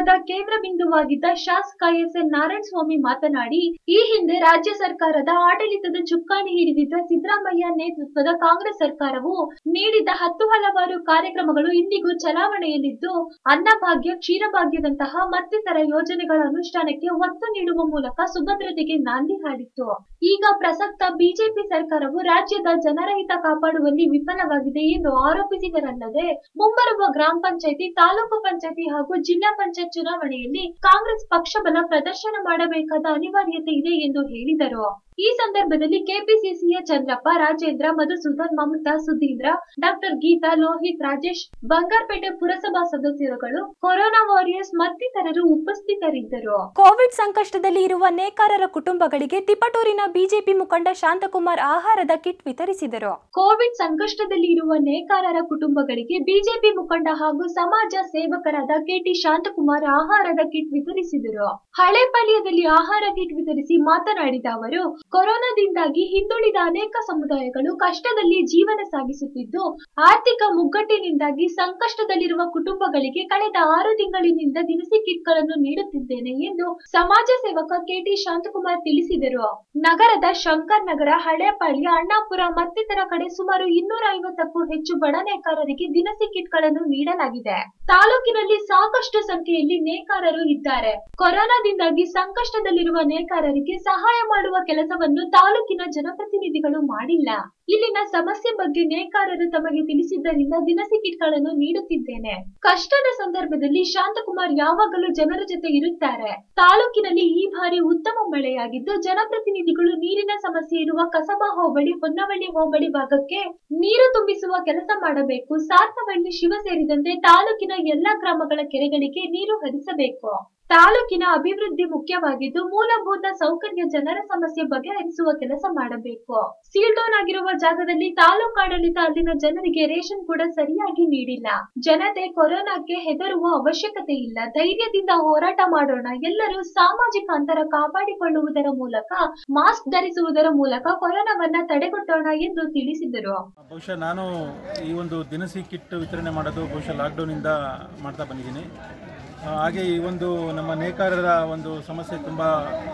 A: ಕಾರ್ಯಕ್ರಮದ ಕೇಂದ್ರ ಬಿಂದುವಾಗಿದ್ದ ಶಾಸಕ ಎಸ್.ಎನ್. ನಾರಾಯಣಸ್ವಾಮಿ ಮಾತನಾಡಿ, ಈ ಹಿಂದೆ ರಾಜ್ಯ ಸರ್ಕಾರದ ಆಡಳಿತದ ಚುಕ್ಕಾಣಿ ಹಿಡಿದಿದ್ದ ಸಿದ್ದರಾಮಯ್ಯ ನೇತೃತ್ವದ ಕಾಂಗ್ರೆಸ್ ಸರ್ಕಾರವು ನೀಡಿದ ಹಲವಾರು ಕಾರ್ಯಕ್ರಮಗಳು ಇಂದಿಗೂ ಚಲಾವಣೆಯಲ್ಲಿದ್ದು, ಅನ್ನಭಾಗ್ಯ, ಕ್ಷೀರಭಾಗ್ಯದಂತಹ ಮತ್ತಿತರ ಯೋಜನೆಗಳ ಅನುಷ್ಠಾನಕ್ಕೆ ಒತ್ತು ನೀಡುವ ಮೂಲಕ ಸುಭದ್ರತೆಗೆ ನಾಂದಿ ಹಾಡಿತ್ತು. ಈಗ ಪ್ರಸಕ್ತ ಬಿಜೆಪಿ ಸರ್ಕಾರವು ರಾಜ್ಯದ ಜನರಹಿತ ಕಾಪಾಡುವಲ್ಲಿ ವಿಫಲವಾಗಿದೆ ಎಂದು ಆರೋಪಿಸಿದರಲ್ಲದೆ, ಮುಂಬರುವ ಗ್ರಾಮ ಪಂಚಾಯಿತಿ, ತಾಲೂಕು ಪಂಚಾಯಿತಿ ಹಾಗೂ ಜಿಲ್ಲಾ ಪಂಚಾಯತ್ ಚುನಾವಣೆಯಲ್ಲಿ ಕಾಂಗ್ರೆಸ್ ಪಕ್ಷಬಲ ಪ್ರದರ್ಶನ ಮಾಡಬೇಕಾದ ಅನಿವಾರ್ಯತೆ ಇದೆ ಎಂದು ಹೇಳಿದರು. ಈ ಸಂದರ್ಭದಲ್ಲಿ ಕೆಪಿಸಿಸಿಯ ಚಂದ್ರಪ್ಪ, ರಾಜೇಂದ್ರ, ಮಧುಸೂದನ್, ಮಮತಾ, ಸುಧೀಂದ್ರ, ಡಾಕ್ಟರ್ ಗೀತಾ, ಲೋಹಿತ್, ರಾಜೇಶ್, ಬಂಗಾರಪೇಟೆ ಪುರಸಭಾ ಸದಸ್ಯರುಗಳು, ಕೊರೋನಾ ವಾರಿಯರ್ಸ್ ಮತ್ತಿತರರು ಉಪಸ್ಥಿತರಿದ್ದರು. ಕೋವಿಡ್ ಸಂಕಷ್ಟದಲ್ಲಿ ಇರುವ ನೇಕಾರರ ಕುಟುಂಬಗಳಿಗೆ ತಿಪಟೂರಿನ ಬಿಜೆಪಿ ಮುಖಂಡ ಶಾಂತಕುಮಾರ್ ಆಹಾರದ ಕಿಟ್ ವಿತರಿಸಿದರು. ಕೋವಿಡ್ ಸಂಕಷ್ಟದಲ್ಲಿ ಇರುವ ನೇಕಾರರ ಕುಟುಂಬಗಳಿಗೆ ಬಿಜೆಪಿ ಮುಖಂಡ ಹಾಗೂ ಸಮಾಜ ಸೇವಕರಾದ ಕೆಟಿ ಶಾಂತಕುಮಾರ್ ಆಹಾರದ ಕಿಟ್ ವಿತರಿಸಿದರು. ಹಳೇಪಾಳ್ಯದಲ್ಲಿ ಆಹಾರ ಕಿಟ್ ವಿತರಿಸಿ ಮಾತನಾಡಿದ ಅವರು, ಕೊರೋನಾದಿಂದಾಗಿ ಹಿಂದುಳಿದ ಅನೇಕ ಸಮುದಾಯಗಳು ಕಷ್ಟದಲ್ಲಿ ಜೀವನ ಸಾಗಿಸುತ್ತಿದ್ದು, ಆರ್ಥಿಕ ಮುಗ್ಗಟ್ಟಿನಿಂದಾಗಿ ಸಂಕಷ್ಟದಲ್ಲಿರುವ ಕುಟುಂಬಗಳಿಗೆ ಕಳೆದ 6 ತಿಂಗಳಿನಿಂದ ದಿನಸಿ ಕಿಟ್ಗಳನ್ನು ನೀಡುತ್ತಿದ್ದೇನೆ ಎಂದು ಸಮಾಜ ಸೇವಕ ಕೆಟಿ ಶಾಂತಕುಮಾರ್ ತಿಳಿಸಿದರು. ನಗರದ ಶಂಕರ್ ನಗರ, ಹಳೇಪಾಳ್ಯ, ಅಣ್ಣಾಪುರ ಮತ್ತಿತರ ಕಡೆ ಸುಮಾರು 250ಕ್ಕೂ ಹೆಚ್ಚು ಬಡ ನೇಕಾರರಿಗೆ ದಿನಸಿ ಕಿಟ್ಗಳನ್ನು ನೀಡಲಾಗಿದೆ. ತಾಲೂಕಿನಲ್ಲಿ ಸಾಕಷ್ಟು ಸಂಖ್ಯೆಯಲ್ಲಿ ನೇಕಾರರು ಇದ್ದಾರೆ. ಕೊರೋನಾದಿಂದಾಗಿ ಸಂಕಷ್ಟದಲ್ಲಿರುವ ನೇಕಾರರಿಗೆ ಸಹಾಯ ಮಾಡುವ ಕೆಲಸವನ್ನು ತಾಲೂಕಿನ ಜನಪ್ರತಿನಿಧಿಗಳು ಮಾಡಿಲ್ಲ. ಇಲ್ಲಿನ ಸಮಸ್ಯೆ ಬಗ್ಗೆ ನೇಕಾರರು ತಮಗೆ ತಿಳಿಸಿದ್ದರಿಂದ ದಿನಸಿ ಕಿಟ್ಗಳನ್ನು ನೀಡುತ್ತಿದ್ದೇನೆ. ಕಷ್ಟದ ಸಂದರ್ಭದಲ್ಲಿ ಶಾಂತಕುಮಾರ್ ಯಾವಾಗಲೂ ಜನರ ಜೊತೆ ಇರುತ್ತಾರೆ. ತಾಲೂಕಿನಲ್ಲಿ ಈ ಬಾರಿ ಉತ್ತಮ ಮಳೆಯಾಗಿದ್ದು, ಜನಪ್ರತಿನಿಧಿಗಳು ನೀರಿನ ಸಮಸ್ಯೆ ಇರುವ ಕಸಬಾ ಹೋಬಳಿ, ಹೊನ್ನವಳ್ಳಿ ಹೋಬಳಿ ಭಾಗಕ್ಕೆ ನೀರು ತುಂಬಿಸುವ ಕೆಲಸ ಮಾಡಬೇಕು. ಸಾರ್ತವಳ್ಳಿ, ಶಿವ ಸೇರಿದಂತೆ ತಾಲೂಕಿನ ಎಲ್ಲಾ ಗ್ರಾಮಗಳ ಕೆರೆಗಳಿಗೆ ನೀರು ಹರಿಸಬೇಕು. ತಾಲೂಕಿನ ಅಭಿವೃದ್ಧಿ ಮುಖ್ಯವಾಗಿದ್ದು, ಮೂಲಭೂತ ಸೌಕರ್ಯ, ಜನರ ಸಮಸ್ಯೆ ಬಗೆಹರಿಸುವ ಕೆಲಸ ಮಾಡಬೇಕು. ಸೀಲ್ ಡೌನ್ ಆಗಿರುವ ಜಾಗದಲ್ಲಿ ತಾಲೂಕಾಡಳಿತ ಅಲ್ಲಿನ ಜನರಿಗೆ ರೇಷನ್ ಕೂಡ ಸರಿಯಾಗಿ ನೀಡಿಲ್ಲ. ಜನತೆ ಕೊರೋನಾಕ್ಕೆ ಹೆದರುವ ಅವಶ್ಯಕತೆ ಇಲ್ಲ. ಧೈರ್ಯದಿಂದ ಹೋರಾಟ ಮಾಡೋಣ. ಎಲ್ಲರೂ ಸಾಮಾಜಿಕ ಅಂತರ ಕಾಪಾಡಿಕೊಳ್ಳುವುದರ ಮೂಲಕ, ಮಾಸ್ಕ್ ಧರಿಸುವುದರ ಮೂಲಕ ಕೊರೋನಾವನ್ನ ತಡೆಗಟ್ಟೋಣ ಎಂದು ತಿಳಿಸಿದರು.
H: ಬಹುಶಃ ನಾನು ಈ ಒಂದು ದಿನಸಿ ಕಿಟ್ ವಿತರಣೆ ಮಾಡೋದು ಬಹುಶಃ ಲಾಕ್ಡೌನ್ ಇಂದ ಮಾಡ್ತಾ ಬಂದಿದ್ದೀನಿ. ಹಾಗೆ ಈ ಒಂದು ನಮ್ಮ ನೇಕಾರರ ಒಂದು ಸಮಸ್ಯೆ ತುಂಬ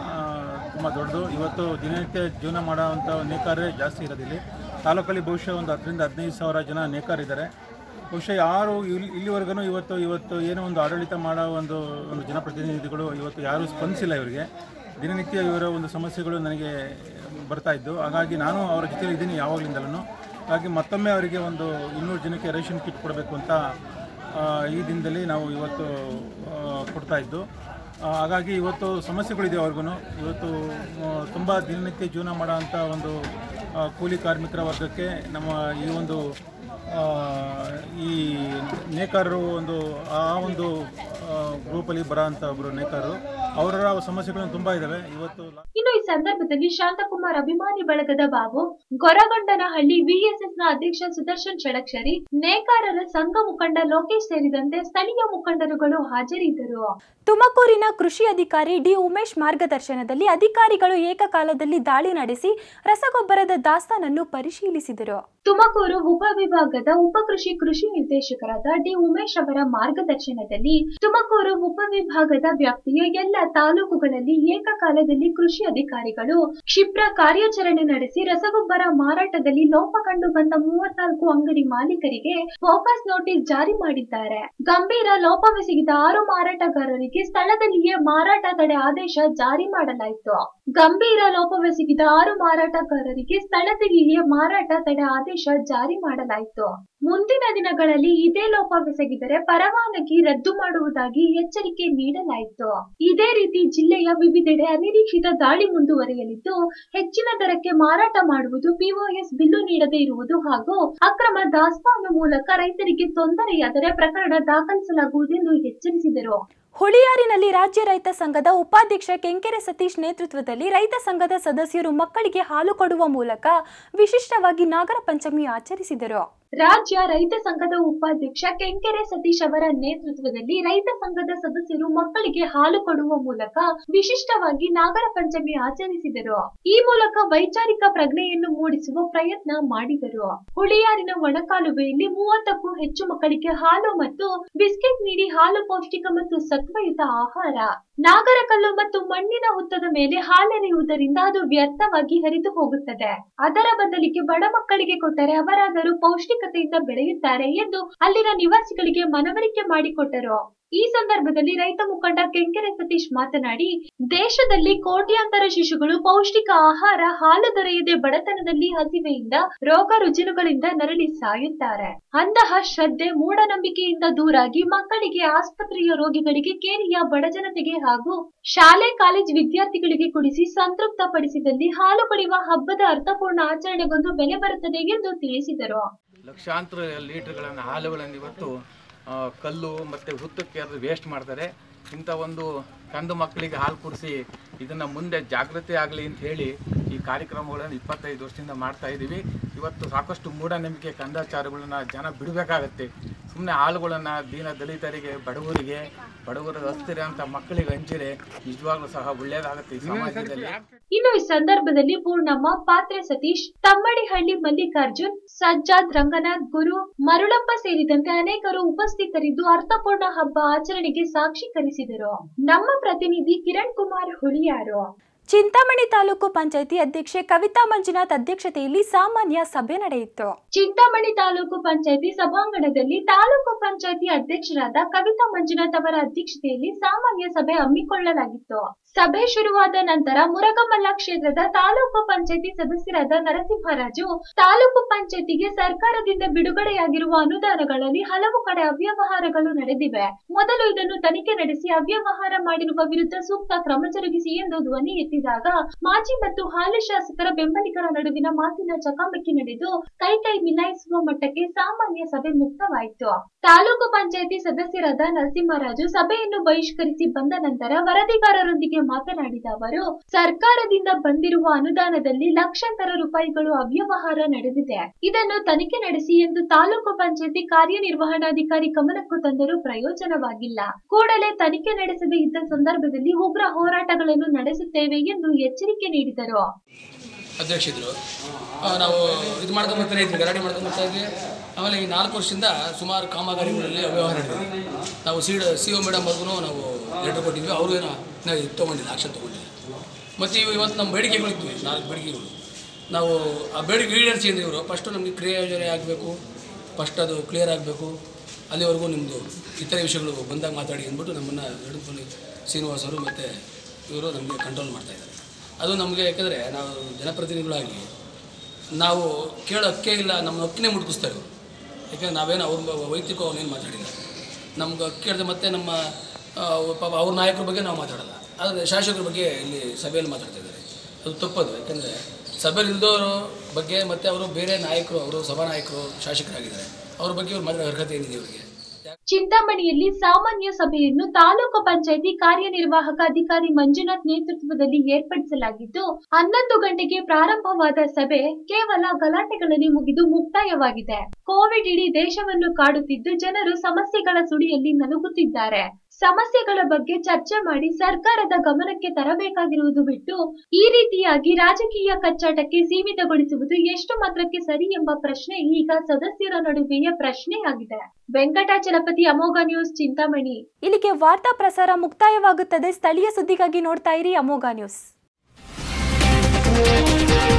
H: ದೊಡ್ಡದು. ಇವತ್ತು ದಿನನಿತ್ಯ ಜೀವನ ಮಾಡೋವಂಥ ನೇಕಾರರೇ ಜಾಸ್ತಿ ಇರೋದಿಲ್ಲ. ತಾಲೂಕಲ್ಲಿ ಬಹುಶಃ ಒಂದು 10,000 to 15,000 ಜನ ನೇಕಾರಿದ್ದಾರೆ. ಬಹುಶಃ ಯಾರು ಇಲ್ಲಿವರೆಗೂ ಇವತ್ತು ಏನೋ ಒಂದು ಆಡಳಿತ ಮಾಡೋ ಒಂದು ಜನಪ್ರತಿನಿಧಿಗಳು ಇವತ್ತು ಯಾರೂ ಸ್ಪಂದಿಸಿಲ್ಲ. ಇವರಿಗೆ ದಿನನಿತ್ಯ ಇವರ ಒಂದು ಸಮಸ್ಯೆಗಳು ನನಗೆ ಬರ್ತಾ ಇದ್ದು, ಹಾಗಾಗಿ ನಾನು ಅವರ ಜೊತೆಲಿ ಇದ್ದೀನಿ ಯಾವಾಗಲಿಂದಲೂ. ಹಾಗಾಗಿ ಮತ್ತೊಮ್ಮೆ ಅವರಿಗೆ ಒಂದು 200 ಜನಕ್ಕೆ ರೇಷನ್ ಕಿಟ್ ಕೊಡಬೇಕು ಅಂತ ಈ ದಿನದಲ್ಲಿ ನಾವು ಇವತ್ತು ಕೊಡ್ತಾ ಇದ್ದು. ಹಾಗಾಗಿ ಇವತ್ತು ಸಮಸ್ಯೆಗಳಿದೆ ಅವ್ರಿಗೂ. ಇವತ್ತು ತುಂಬ ದಿನನಿತ್ಯ ಜೀವನ ಮಾಡೋಂಥ ಒಂದು ಕೂಲಿ ಕಾರ್ಮಿಕರ ವರ್ಗಕ್ಕೆ ನಮ್ಮ ಈ ಒಂದು ಈ ನೇಕಾರರು ಆ ಒಂದು ಗ್ರೂಪಲ್ಲಿ ಬರೋಂಥ ಒಬ್ಬರು ನೇಕಾರರು, ಅವರ ಸಮಸ್ಯೆಗಳು ತುಂಬ ಇದ್ದಾವೆ ಇವತ್ತು.
A: ಇನ್ನು ಈ ಸಂದರ್ಭದಲ್ಲಿ ಶಾಂತಕುಮಾರ್ ಅಭಿಮಾನಿ ಬಳಗದ ಬಾಬು, ಗೊರಗೊಂಡನಹಳ್ಳಿ ವಿಎಸ್ಎಸ್ನ ಅಧ್ಯಕ್ಷ ಸುದರ್ಶನ್ ಷಡಕ್ಷರಿ, ನೇಕಾರರ ಸಂಘ ಮುಖಂಡ ಲೋಕೇಶ್ ಸೇರಿದಂತೆ ಸ್ಥಳೀಯ ಮುಖಂಡರುಗಳು ಹಾಜರಿದ್ದರು. ತುಮಕೂರಿನ ಕೃಷಿ ಅಧಿಕಾರಿ ಡಿ ಉಮೇಶ್ ಮಾರ್ಗದರ್ಶನದಲ್ಲಿ ಅಧಿಕಾರಿಗಳು ಏಕಕಾಲದಲ್ಲಿ ದಾಳಿ ನಡೆಸಿ ರಸಗೊಬ್ಬರದ ದಾಸ್ತಾನನ್ನು ಪರಿಶೀಲಿಸಿದರು. ತುಮಕೂರು ಉಪವಿಭಾಗದ ಕೃಷಿ ನಿರ್ದೇಶಕರಾದ ಡಿ ಉಮೇಶ್ ಅವರ ಮಾರ್ಗದರ್ಶನದಲ್ಲಿ ತುಮಕೂರು ಉಪವಿಭಾಗದ ವ್ಯಾಪ್ತಿಯ ಎಲ್ಲ ತಾಲೂಕುಗಳಲ್ಲಿ ಏಕಕಾಲದಲ್ಲಿ ಕೃಷಿ ಅಧಿಕಾರಿಗಳು ಕ್ಷಿಪ್ರ ಕಾರ್ಯಾಚರಣೆ ನಡೆಸಿ ರಸಗೊಬ್ಬರ ಮಾರಾಟದಲ್ಲಿ ಲೋಪ ಕಂಡು ಬಂದ 34 ಅಂಗಡಿ ಮಾಲೀಕರಿಗೆ ಫೋಕಸ್ ನೋಟಿಸ್ ಜಾರಿ ಮಾಡಿದ್ದಾರೆ. ಗಂಭೀರ ಲೋಪವೆಸಗಿದ 6 ಮಾರಾಟಗಾರರಿಗೆ ಸ್ಥಳದಲ್ಲಿಯೇ ಮಾರಾಟ ತಡೆ ಆದೇಶ ಜಾರಿ ಮಾಡಲಾಯಿತು. ಗಂಭೀರ ಲೋಪವೆಸಗಿದ 6 ಮಾರಾಟಗಾರರಿಗೆ ಸ್ಥಳದಲ್ಲಿಯೇ ಮಾರಾಟ ತಡೆ ಆದೇಶ ಜಾರಿ ಮಾಡಲಾಯಿತು. ಮುಂದಿನ ದಿನಗಳಲ್ಲಿ ಇದೇ ಲೋಪವೆಸಗಿದರೆ ಪರವಾನಗಿ ರದ್ದು ಮಾಡುವುದಾಗಿ ಎಚ್ಚರಿಕೆ ನೀಡಲಾಯಿತು. ಇದೇ ರೀತಿ ಜಿಲ್ಲೆಯ ವಿವಿಧೆಡೆ ಅನಿರೀಕ್ಷಿತ ದಾಳಿ ಮುಂದುವರಿಯಲಿದ್ದು, ಹೆಚ್ಚಿನ ದರಕ್ಕೆ ಮಾರಾಟ ಮಾಡುವುದು, ಪಿಒಎಸ್ ಬಿಲ್ಲು ನೀಡದೇ ಇರುವುದು ಹಾಗೂ ಅಕ್ರಮ ದಾಸ್ತಾನು ಮೂಲಕ ರೈತರಿಗೆ ತೊಂದರೆಯಾದರೆ ಪ್ರಕರಣ ದಾಖಲಿಸಲಾಗುವುದೆಂದು ಎಚ್ಚರಿಸಿದರು. ಹುಳಿಯಾರಿನಲ್ಲಿ ರಾಜ್ಯ ರೈತ ಸಂಘದ ಉಪಾಧ್ಯಕ್ಷ ಕೆಂಕೆರೆ ಸತೀಶ್ ನೇತೃತ್ವದಲ್ಲಿ ರೈತ ಸಂಘದ ಸದಸ್ಯರು ಮಕ್ಕಳಿಗೆ ಹಾಲು ಕೊಡುವ ಮೂಲಕ ವಿಶಿಷ್ಟವಾಗಿ ನಾಗರ ಪಂಚಮಿ ಆಚರಿಸಿದರು. ರಾಜ್ಯ ರೈತ ಸಂಘದ ಉಪಾಧ್ಯಕ್ಷ ಕೆಂಕೆರೆ ಸತೀಶ್ ಅವರ ನೇತೃತ್ವದಲ್ಲಿ ರೈತ ಸಂಘದ ಸದಸ್ಯರು ಮಕ್ಕಳಿಗೆ ಹಾಲು ಕೊಡುವ ಮೂಲಕ ವಿಶಿಷ್ಟವಾಗಿ ನಾಗರ ಪಂಚಮಿ ಆಚರಿಸಿದರು. ಈ ಮೂಲಕ ವೈಚಾರಿಕ ಪ್ರಜ್ಞೆಯನ್ನು ಮೂಡಿಸುವ ಪ್ರಯತ್ನ ಮಾಡಿದರು. ಹುಳಿಯಾರಿನ ಒಣಕಾಲುವೆಯಲ್ಲಿ 30ಕ್ಕೂ ಹೆಚ್ಚು ಮಕ್ಕಳಿಗೆ ಹಾಲು ಮತ್ತು ಬಿಸ್ಕೆಟ್ ನೀಡಿ ಹಾಲು ಪೌಷ್ಟಿಕ ಮತ್ತು ಸತ್ವಯುತ ಆಹಾರ. ನಾಗರಕಲ್ಲು ಮತ್ತು ಮಣ್ಣಿನ ಹುತ್ತದ ಮೇಲೆ ಹಾಲೆರೆಯುವುದರಿಂದ ಅದು ವ್ಯರ್ಥವಾಗಿ ಹರಿದು ಹೋಗುತ್ತದೆ. ಅದರ ಬದಲಿಗೆ ಬಡ ಮಕ್ಕಳಿಗೆ ಕೊಟ್ಟರೆ ಅವರಾದರೂ ಪೌಷ್ಟಿಕತೆಯಿಂದ ಬೆಳೆಯುತ್ತಾರೆ ಎಂದು ಅಲ್ಲಿನ ನಿವಾಸಿಗಳಿಗೆ ಮನವರಿಕೆ ಮಾಡಿಕೊಟ್ಟರು. ಈ ಸಂದರ್ಭದಲ್ಲಿ ರೈತ ಮುಖಂಡ ಕೆಂಕೆರೆ ಸತೀಶ್ ಮಾತನಾಡಿ, ದೇಶದಲ್ಲಿ ಕೋಟ್ಯಾಂತರ ಶಿಶುಗಳು ಪೌಷ್ಟಿಕ ಆಹಾರ, ಹಾಲು ದೊರೆಯದೆ ಬಡತನದಲ್ಲಿ ಹಸಿವೆಯಿಂದ, ರೋಗ ರುಜಿನಗಳಿಂದ ನರಳಿ ಸಾಯುತ್ತಾರೆ. ಅಂತಹ ಶ್ರದ್ಧೆ, ಮೂಢನಂಬಿಕೆಯಿಂದ ದೂರಾಗಿ ಮಕ್ಕಳಿಗೆ, ಆಸ್ಪತ್ರೆಯ ರೋಗಿಗಳಿಗೆ, ಕೇರಿಯ ಬಡಜನತೆಗೆ ಹಾಗೂ ಶಾಲೆ ಕಾಲೇಜ್ ವಿದ್ಯಾರ್ಥಿಗಳಿಗೆ ಕುಡಿಸಿ ಸಂತೃಪ್ತ ಪಡಿಸಿದಲ್ಲಿ ಹಾಲು ಕುಡಿಯುವ ಹಬ್ಬದ ಅರ್ಥಪೂರ್ಣ ಆಚರಣೆಗೊಂದು ಬೆಲೆ ಬರುತ್ತದೆ ಎಂದು ತಿಳಿಸಿದರು.
I: ಲಕ್ಷಾಂತರ ಲೀಟರ್ಗಳನ್ನು ಹಾಲುಗಳನ್ನು ಇವತ್ತು ಕಲ್ಲು ಮತ್ತು ಹುತ್ತಕ್ಕೆ ಅದು ವೇಸ್ಟ್ ಮಾಡ್ತಾರೆ. ಇಂಥ ಒಂದು ಕಂದು ಮಕ್ಕಳಿಗೆ ಹಾಲು ಕುಡಿಸಿ ಇದನ್ನು ಮುಂದೆ ಜಾಗೃತಿ ಆಗಲಿ ಅಂತ ಹೇಳಿ ಈ ಕಾರ್ಯಕ್ರಮಗಳನ್ನು 25 ವರ್ಷದಿಂದ ಮಾಡ್ತಾ ಇದ್ದೀವಿ. ಇವತ್ತು ಸಾಕಷ್ಟು ಮೂಢನಂಬಿಕೆ, ಕಂದಾಚಾರಗಳನ್ನ ಜನ ಬಿಡಬೇಕಾಗತ್ತೆ. ಸುಮ್ಮನೆ ಹಾಲುಗಳನ್ನು ದೀನ ದಲಿತರಿಗೆ, ಬಡವರ ಹಸ್ತಿರಂಥ ಮಕ್ಕಳಿಗೆ ಹಂಚಿರೆ ನಿಜವಾಗ್ಲೂ ಸಹ ಒಳ್ಳೆಯದಾಗುತ್ತೆ ಈ ಸಮಾಜದಲ್ಲಿ.
A: ಇನ್ನು ಈ ಸಂದರ್ಭದಲ್ಲಿ ಪೂರ್ಣಮ್ಮ, ಪಾತ್ರೆ ಸತೀಶ್, ತಮ್ಮಡಿಹಳ್ಳಿ ಮಲ್ಲಿಕಾರ್ಜುನ್, ಸಜ್ಜಾದ್, ರಂಗನಾಥ್, ಗುರು, ಮರುಳಪ್ಪ ಸೇರಿದಂತೆ ಅನೇಕರು ಉಪಸ್ಥಿತರಿದ್ದು ಅರ್ಥಪೂರ್ಣ ಹಬ್ಬ ಆಚರಣೆಗೆ ಸಾಕ್ಷೀಕರಿಸಿದರು. ನಮ್ಮ ಪ್ರತಿನಿಧಿ ಕಿರಣ್ ಕುಮಾರ್, ಹುಳಿಯಾರು. ಚಿಂತಾಮಣಿ ತಾಲೂಕು ಪಂಚಾಯಿತಿ ಅಧ್ಯಕ್ಷೆ ಕವಿತಾ ಮಂಜುನಾಥ್ ಅಧ್ಯಕ್ಷತೆಯಲ್ಲಿ ಸಾಮಾನ್ಯ ಸಭೆ ನಡೆಯಿತು. ಚಿಂತಾಮಣಿ ತಾಲೂಕು ಪಂಚಾಯಿತಿ ಸಭಾಂಗಣದಲ್ಲಿ ತಾಲೂಕು ಪಂಚಾಯಿತಿ ಅಧ್ಯಕ್ಷರಾದ ಕವಿತಾ ಮಂಜುನಾಥ್ ಅವರ ಅಧ್ಯಕ್ಷತೆಯಲ್ಲಿ ಸಾಮಾನ್ಯ ಸಭೆ ಹಮ್ಮಿಕೊಳ್ಳಲಾಗಿತ್ತು. ಸಭೆ ಶುರುವಾದ ನಂತರ ಮುರಗಮಲ್ಲ ಕ್ಷೇತ್ರದ ತಾಲೂಕು ಪಂಚಾಯಿತಿ ಸದಸ್ಯರಾದ ನರಸಿಂಹರಾಜು, ತಾಲೂಕು ಪಂಚಾಯಿತಿಗೆ ಸರ್ಕಾರದಿಂದ ಬಿಡುಗಡೆಯಾಗಿರುವ ಅನುದಾನಗಳಲ್ಲಿ ಹಲವು ಕಡೆ ಅವ್ಯವಹಾರಗಳು ನಡೆದಿವೆ. ಮೊದಲು ಇದನ್ನು ತನಿಖೆ ನಡೆಸಿ ಅವ್ಯವಹಾರ ಮಾಡಿರುವ ವಿರುದ್ಧ ಸೂಕ್ತ ಕ್ರಮ ಜರುಗಿಸಿ ಎಂದು ಧ್ವನಿ ಎತ್ತಿದಾಗ ಮಾಜಿ ಮತ್ತು ಹಾಲಿ ಶಾಸಕರ ಬೆಂಬಲಿಗರ ನಡುವಿನ ಮಾತಿನ ಚಕಮಕಿ ನಡೆದು ಕೈ ಮಿಲಾಯಿಸುವ ಮಟ್ಟಕ್ಕೆ ಸಾಮಾನ್ಯ ಸಭೆ ಮುಕ್ತವಾಯಿತು. ತಾಲೂಕು ಪಂಚಾಯಿತಿ ಸದಸ್ಯರಾದ ನರಸಿಂಹರಾಜು ಸಭೆಯನ್ನು ಬಹಿಷ್ಕರಿಸಿ ಬಂದ ನಂತರ ವರದಿಗಾರರೊಂದಿಗೆ ಮಾತನಾಡಿದ ಅವರು, ಸರ್ಕಾರದಿಂದ ಬಂದಿರುವ ಅನುದಾನದಲ್ಲಿ ಲಕ್ಷಾಂತರ ರೂಪಾಯಿಗಳು ಅವ್ಯವಹಾರ ನಡೆದಿದೆ. ಇದನ್ನು ತನಿಖೆ ನಡೆಸಿ ಎಂದು ತಾಲೂಕು ಪಂಚಾಯಿತಿ ಕಾರ್ಯನಿರ್ವಹಣಾಧಿಕಾರಿ ಗಮನಕ್ಕೂ ತಂದರೂ ಪ್ರಯೋಜನವಾಗಿಲ್ಲ. ಕೂಡಲೇ ತನಿಖೆ ನಡೆಸದೇ ಇದ್ದ ಸಂದರ್ಭದಲ್ಲಿ ಉಗ್ರ ಹೋರಾಟಗಳನ್ನು ನಡೆಸುತ್ತೇವೆ ಎಂದು ಎಚ್ಚರಿಕೆ ನೀಡಿದರು.
J: ಅಧ್ಯಕ್ಷರು ನಾವು ಇದು ಮಾಡ್ಕೊಂಬರ್ತಾನೆ ಇದ್ವಿ, ಗಲಾಟೆ ಮಾಡ್ಕೊಂಬರ್ತಾ ಇದ್ವಿ. ಆಮೇಲೆ ಈ 4 ವರ್ಷದಿಂದ ಸುಮಾರು ಕಾಮಗಾರಿಗಳಲ್ಲಿ ಅವ್ಯವಹಾರ ನಡೆದಿದೆ. ನಾವು CO ಮೇಡಮ್ ಅವ್ರಿಗೂ ನಾವು ಲೆಟರ್ ಕೊಟ್ಟಿದ್ವಿ. ಅವರು ಏನೋ ಇದು ತೊಗೊಂಡಿಲ್ಲ, ಆಕ್ಷನ್ ತೊಗೊಂಡಿಲ್ಲ. ಮತ್ತು ಇವತ್ತು ನಮ್ಮ ಬೇಡಿಕೆಗಳಿದ್ವಿ, 4 ಬೇಡಿಕೆಗಳು. ನಾವು ಆ ಬೇಡಿಕೆ ಈಡೇರಿಸಿ ಅಂದರೆ ಇವರು ಫಸ್ಟು ನಮಗೆ ಕ್ರಿಯಾ ಯೋಜನೆ ಆಗಬೇಕು, ಫಸ್ಟ್ ಅದು ಕ್ಲಿಯರ್ ಆಗಬೇಕು, ಅಲ್ಲಿವರೆಗೂ ನಿಮ್ಮದು ಇತರೆ ವಿಷಯಗಳು ಬಂದಾಗ ಮಾತಾಡಿ ಅಂದ್ಬಿಟ್ಟು ನಮ್ಮನ್ನು ಯಡಪಲ್ಲಿ ಶ್ರೀನಿವಾಸ್ ಅವರು ಮತ್ತು ಇವರು ನಮಗೆ ಕಂಟ್ರೋಲ್ ಮಾಡ್ತಾಯಿದ್ದಾರೆ. ಅದು ನಮಗೆ ಯಾಕೆಂದರೆ ನಾವು ಜನಪ್ರತಿನಿಧಿಗಳಾಗಿ ನಾವು ಕೇಳೋ ಹಕ್ಕೇ ಇಲ್ಲ, ನಮ್ಮ ಹಕ್ಕನ್ನೇ ಮುಟ್ಕಿಸ್ತಾರೆ ಇವರು. ಯಾಕೆಂದರೆ ನಾವೇನು ಅವ್ರ ವೈಯಕ್ತಿಕ ಅವ್ರನ್ನೇನು ಮಾತಾಡಿಲ್ಲ. ನಮ್ಗೆ ಹಕ್ಕಿ ಹೇಳಿದೆ ಮತ್ತು ನಮ್ಮ ಪಾಪ ಅವ್ರ ನಾಯಕರ ಬಗ್ಗೆ ನಾವು ಮಾತಾಡೋಲ್ಲ, ಆದರೆ ಶಾಸಕರ ಬಗ್ಗೆ ಇಲ್ಲಿ ಸಭೆಯಲ್ಲಿ ಮಾತಾಡ್ತಾ ಇದ್ದಾರೆ. ಅದು ತಪ್ಪದು. ಯಾಕೆಂದರೆ ಸಭೆಯಲ್ಲಿ ಇಲ್ದೋರ ಬಗ್ಗೆ ಮತ್ತು ಅವರು ಬೇರೆ ನಾಯಕರು, ಅವರು ಸಭಾನಾಯಕರು, ಶಾಸಕರಾಗಿದ್ದಾರೆ, ಅವ್ರ ಬಗ್ಗೆ ಅವ್ರು ಮಾತಾಡೋ ಅರ್ಹತೆ ಏನಿದೆ ಇವರಿಗೆ.
A: ಚಿಂತಾಮಣಿಯಲ್ಲಿ ಸಾಮಾನ್ಯ ಸಭೆಯನ್ನು ತಾಲೂಕು ಪಂಚಾಯಿತಿ ಕಾರ್ಯನಿರ್ವಾಹಕ ಅಧಿಕಾರಿ ಮಂಜುನಾಥ್ ನೇತೃತ್ವದಲ್ಲಿ ಏರ್ಪಡಿಸಲಾಗಿದ್ದು 11 ಗಂಟೆಗೆ ಪ್ರಾರಂಭವಾದ ಸಭೆ ಕೇವಲ ಗಲಾಟೆಗಳಲ್ಲಿ ಮುಗಿದು ಮುಕ್ತಾಯವಾಗಿದೆ. ಕೋವಿಡ್ ಇಡೀ ದೇಶವನ್ನು ಕಾಡುತ್ತಿದ್ದು ಜನರು ಸಮಸ್ಯೆಗಳ ಸುಳಿಯಲ್ಲಿ ನಲುಗುತ್ತಿದ್ದಾರೆ. ಸಮಸ್ಯೆಗಳ ಬಗ್ಗೆ ಚರ್ಚೆ ಮಾಡಿ ಸರ್ಕಾರದ ಗಮನಕ್ಕೆ ತರಬೇಕಾಗಿರುವುದು ಬಿಟ್ಟು ಈ ರೀತಿಯಾಗಿ ರಾಜಕೀಯ ಕಚ್ಚಾಟಕ್ಕೆ ಸೀಮಿತಗೊಳಿಸುವುದು ಎಷ್ಟು ಮಾತ್ರಕ್ಕೆ ಸರಿ ಎಂಬ ಪ್ರಶ್ನೆ ಈಗ ಸದಸ್ಯರ ನಡುವೆಯೇ ಪ್ರಶ್ನೆಯಾಗಿದೆ. ವೆಂಕಟಾಚಲಪತಿ, ಅಮೋಘ ನ್ಯೂಸ್, ಚಿಂತಾಮಣಿ. ಇಲ್ಲಿಗೆ ವಾರ್ತಾ ಪ್ರಸಾರ ಮುಕ್ತಾಯವಾಗುತ್ತದೆ. ಸ್ಥಳೀಯ ಸುದ್ದಿಗಾಗಿ ನೋಡ್ತಾ ಇರಿ ಅಮೋಘ ನ್ಯೂಸ್.